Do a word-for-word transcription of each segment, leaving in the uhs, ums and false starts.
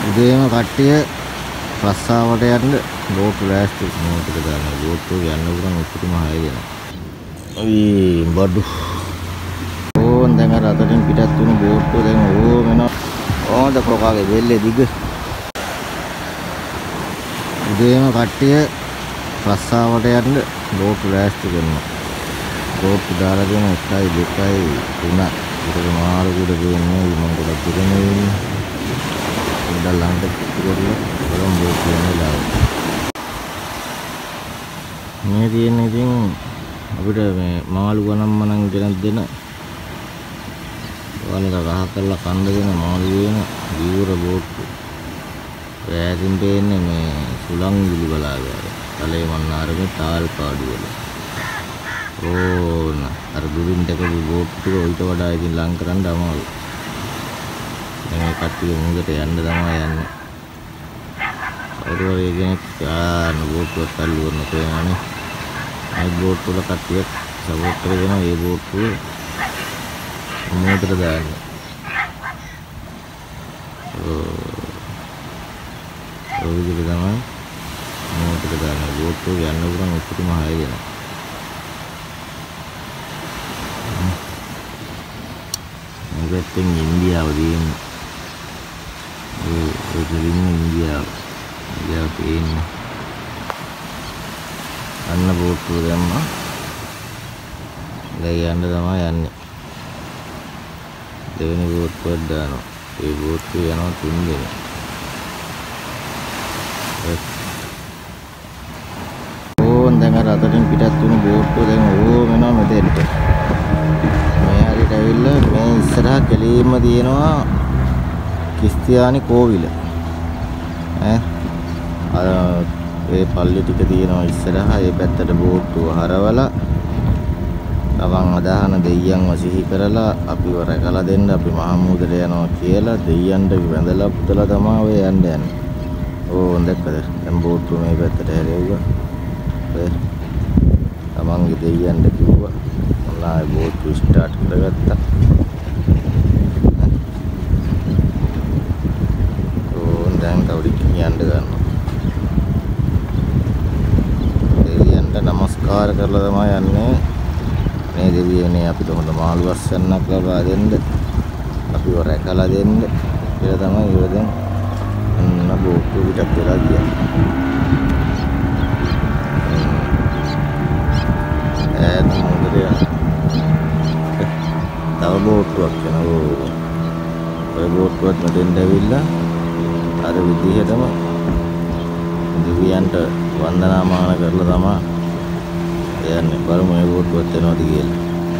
උදේම කට්ටිය රස්සාවට යන්න බෝට්ටු ලෑස්ති මොකටද ගන්න බෝට්ටු යන්න උරන් උපරිම හය දෙනා. අයි බඩු ඕන් දැන් අර අතටින් පිටත් වුණු බෝට්ටු දැන් ඕම එනවා. ඕන්ද කොකාගේ වෙල්ලේ දිග. උදේම කට්ටිය රස්සාවට යන්න බෝට්ටු ලෑස්ති කරනවා. බෝට්ටු දාලා දෙන එකයි දෙකයි තුනයි. ඒක මාරු කුඩ දෙන්නේ මම ගොඩක් දුරනේ. උඩ ළඟට කරලා බලමු බෝට්ටු යනවා. මේ තියෙන ඉතින් අපිට මේ මාළු ගණන් මනන් ගෙනත් දෙන වලක ගහ කරලා කන්න දෙන මාළු වෙන දීවර බෝට්ටු. ඈතින් දෙන්නේ මේ සුළං විලි බලාගාර. තලේ මන්නාරේ තාල් පාඩු වල. ඕන අර දුරින් දැකපු බෝට්ටු ටික ඊට වඩා ඉතින් ලං කරන්න අමාරුයි. මේ කට්ටිය මුහුදට යන්න තමයි යන්නේ. කවුරු හරි කෙනෙක් ආන බෝට්ටුවක් තල්ලු කරන තේනනේ. අයි බෝට්ටු වල කට්ටිය සපෝට් කරගෙන ඒ බෝට්ටුව මුහුදට දාන්න. ඔය විදිහට තමයි මුහුදට දාන්න. බෝට්ටුව යන්න උරන් උපරිම හය දෙනා. මේකෙන් ඉන්දියාව දින්නේ. ඒ ඒ දෙලින් ඉන්දියාව. ඉන්දියාව තියෙන්නේ. අන්න බෝට්ටුව දැම්මා. දැන් යන්න තමයි යන්නේ. දෙවෙනි බෝට්ටුවක් දානවා. ඒ බෝට්ටුව යනවා තුන් දෙනෙක්. ඕන් දැන් අර අතටින් පිටත් වුණු බෝට්ටුව දැන් ඕම එනවා මෙතෙන්ට. මේ හරියට ඇවිල්ලා මේ ඉස්සරහා කෙලින්ම තියෙනවා ක්‍රිස්තියානි කෝවිල. ඈ අර ඒ පල්ලි ටික තියෙනවා ඉස්සරහා. ඒ පැත්තට බෝට්ටුව හරවලා තමන් අදහන දෙයියන්ව සිහි කරලා අපිව රැකලා දෙන්න අපි මහමුදට යනවා කියලා දෙයියන්ට වැඳලා පුදලා තමයි ඔය යන්න යන්නේ. ඕන් දැක්කද? දැන් බෝට්ටුව මේ පැත්තට හැරෙව්වා. ඒ තමන්ගේ දෙයියන්ට කිව්වා. ඔන්නායි බෝට්ටුව ස්ටාර්ට් කරගත්තා. ඕන් දැන් කවුරුත් යන්න ගන්නවා. දෙවියන්ට නමස්කාර කරලා තමයි යන්නේ. මේ දෙවියනේ අපිට හොඳ මාළු අස්සන්නක් ලබා දෙන්න, අපිව රැකලා දෙන්න කියලා තමයි ඉව දැන් අන්න බෝට්ටුව පිටත් වෙලා ගියා. ඈත් මොකද තව බෝට්ටුවක් යනවා. ඔය බෝට්ටුවත් මෙතෙන්ට ඇවිල්ලා අර විදිහටම දෙවියන්ට වන්දනාමාන කරලා තමයි යන්නේ. බලමු මේ බෝට්ටුවත් එනවද කියලා.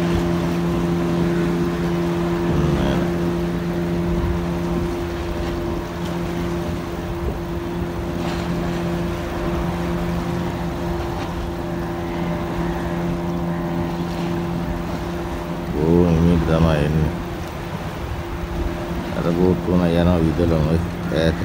ඕ මේ තමයි එන්නේ. අර බෝට්ටුව යනවා විදලම ඈත.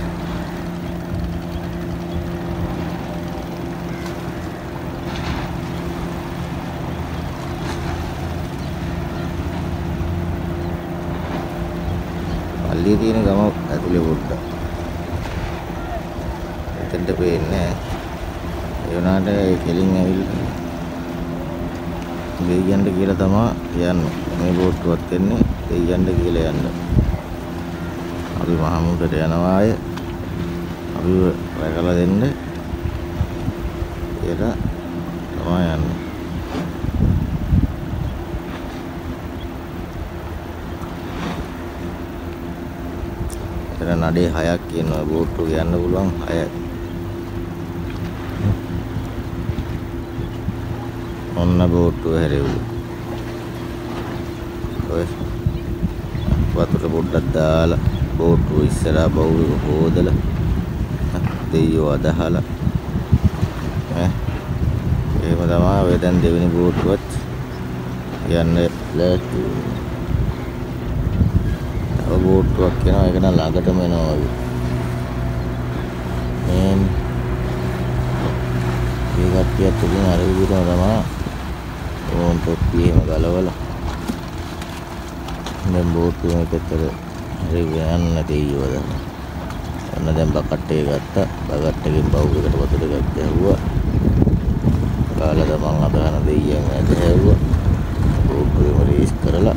පල්ලියේ තියෙන ගම ඇතුලේ පොඩ්ඩක්. එතෙන්ට පේන්නේ නැහැ. ඒ වුණාට ඒ කෙලින් ඇවිල්ලා දෙයියන්ට කියලා තමයි යන්නේ. මේ බෝට්ටුවත් එන්නේ දෙයියන්ට කියලා යන්න. අපි මහමුදට යනවා අය. අපිව රැකලා දෙන්න කියලා තමයි යන්නේ. එතන නඩේ හයක් කියනවා බෝට්ටුව යන්න පුළුවන් හයයි. ඔන්න බෝට්ටුව හැරෙව්වා. ඔය වතුර පොඩ්ඩක් දාලා බෝට්ටුව ඉස්සරහා බවුව හොදලා දෙයියෝ අදහලා ඈ එහෙම තමයි ඔය දැන් දෙවෙනි බෝට්ටුවත් යන්න ලෑස්ති. තව බෝට්ටුවක් යනවා. ඒක නම් ළඟටම එනවා වගේ. මේ මේ කට්ටියත් උදින අර විදිහටම තමයි ඕන් තොප්පි එහෙම ගලවලා දැන් බෝට්ටුව මේ පැත්තට හරි යන්න දෙයියෝ දැන්. අන්න දැන් බකට් එක ගත්තා. බකට් එකෙන් බව් එකට වතුර ටිකක් ගැහුවා. කාලා තමන් අදහන දෙයියන් ඇද හැව්වා. බෝට්ටුවේම රේස් කරලා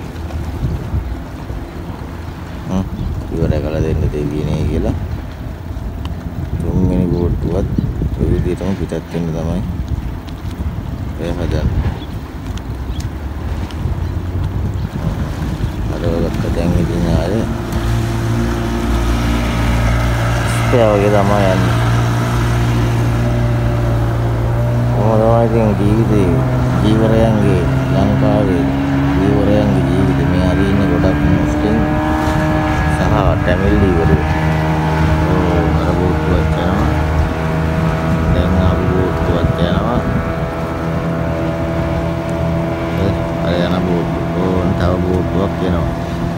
හ්ම් ඉවර කළා දෙන්න දෙවියනේ කියලා. තුන්වෙනි බෝට්ටුවත් ඔය විදිහටම පිටත් වෙන්න තමයි ඒ හදන්නේ. අරවලක දැන් ඉතින් ආයේ ස්පෙයා වගේ තමයි යන්නේ. මොනවා ඉතින් ජීවිතේ ජීවරයන්ගේ ලංකාවේ ජීවරයන්ගේ ජීවිතේ මේ හරි ඉන්නේ ගොඩක් මුස්ලිම් සහ ටැමිල් ඉවරු. ඕ අර බෝට්ටුවක් යනවා. දැන් ආපු බෝට්ටුවක් යනවා. ඒ අර යන බෝට්ටුව ඕන තව බෝට්ටුවක් එනවා.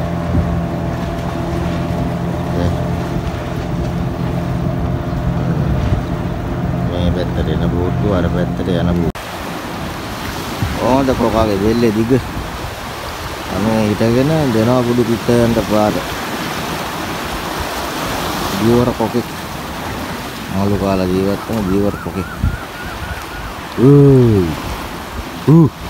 මේ පැත්තට එන බෝට්ටුව අර පැත්තට යන බෝට්ටුව. ඕන්ද කොකාගේ දෙල්ලේ දිග. අනේ හිටගෙන දෙනවා කුඩු පිටයන්ට පාර. ජීවර කොකෙක්. මාළු කාලා ජීවත් වෙන ජීවර කොකෙක්. ඌ ඌ